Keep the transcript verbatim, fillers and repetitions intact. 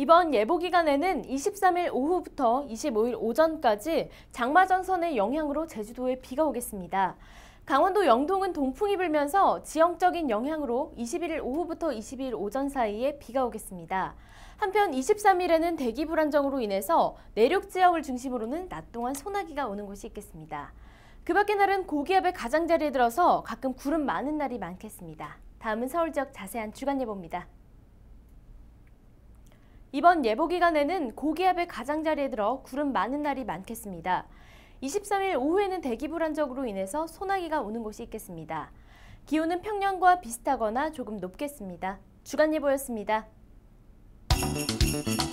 이번 예보 기간에는 이십삼 일 오후부터 이십오 일 오전까지 장마전선의 영향으로 제주도에 비가 오겠습니다. 강원도 영동은 동풍이 불면서 지형적인 영향으로 이십일 일 오후부터 이십이 일 오전 사이에 비가 오겠습니다. 한편 이십삼 일에는 대기 불안정으로 인해서 내륙 지역을 중심으로는 낮 동안 소나기가 오는 곳이 있겠습니다. 그 밖의 날은 고기압의 가장자리에 들어서 가끔 구름 많은 날이 많겠습니다. 다음은 서울 지역 자세한 주간 예보입니다. 이번 예보 기간에는 고기압의 가장자리에 들어 구름 많은 날이 많겠습니다. 이십삼 일 오후에는 대기 불안정으로 인해서 소나기가 오는 곳이 있겠습니다. 기온은 평년과 비슷하거나 조금 높겠습니다. 주간 예보였습니다.